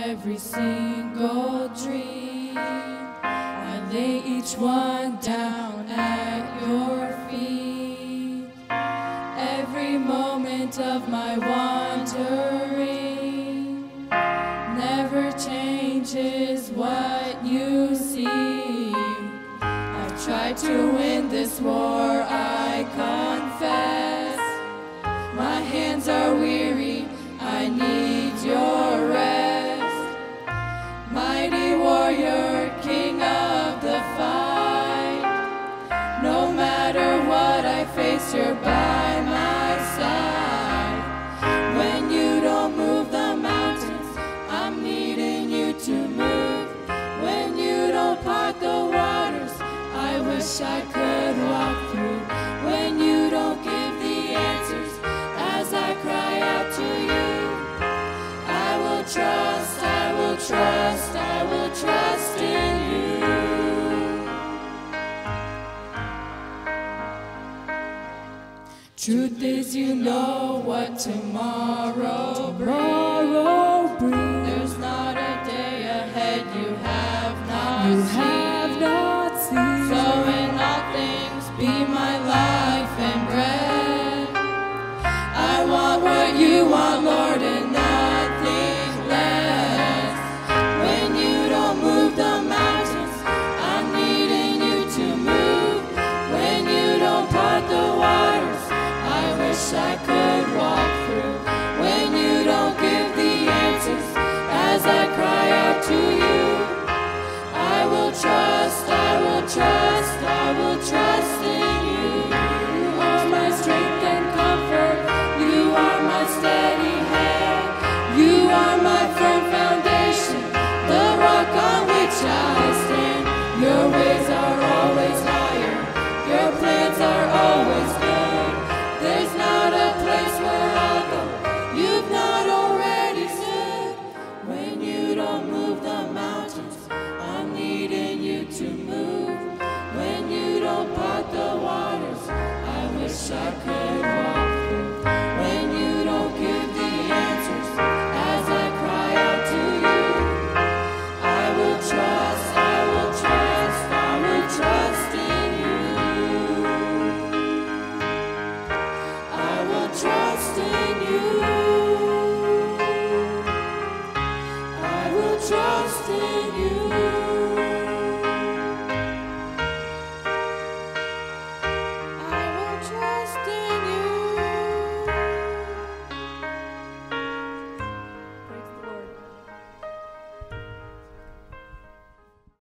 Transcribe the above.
every single dream. I lay each one down at your feet. Every moment of my wandering never changes what you see. I've tried to win this war, I confess. My hands are weary, I need your rest. Mighty warrior, king of the fight. No matter what I face, you're by my side. When you don't move the mountains, I'm needing you to move. When you don't part the waters, I wish I could walk through. When you don't give the answers, as I cry out to you, I will trust, I will trust, I will trust in you. Truth is, you know what tomorrow brings. There's not a day ahead you have not seen. So in all things, be my life and bread. I want what you want, Lord, and nothing less. When you don't move the mountains, I'm needing you to move. When you don't part the waters, I wish I could walk through. When you don't give the answers, as I cry out to you, I will trust, I will trust, I will trust in you. You are my strength and comfort, you are my steady hand. You are my firm foundation, the rock on which I stand. Your ways are always higher, your plans are always good. There's not a place where I'll go you've not already stood. When you don't move the mountains, I'm needing you to move. When you don't part the waters, I wish I could walk through. When you don't give the answers, as I cry out to you, I will trust, I will trust, I will trust in you. I will trust in you. I will trust in you.